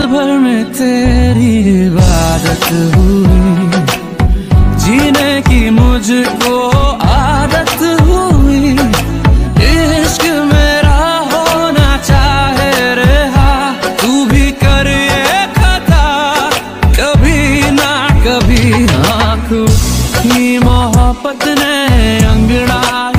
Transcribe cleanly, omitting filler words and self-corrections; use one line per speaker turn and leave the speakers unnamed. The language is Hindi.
भर में तेरी इबादत हुई, जीने की मुझको आदत हुई। इश्क मेरा होना चाहे रहा, तू भी कर ये खता कभी ना कभी। आँखों की मोहब्बत ने अंगड़ा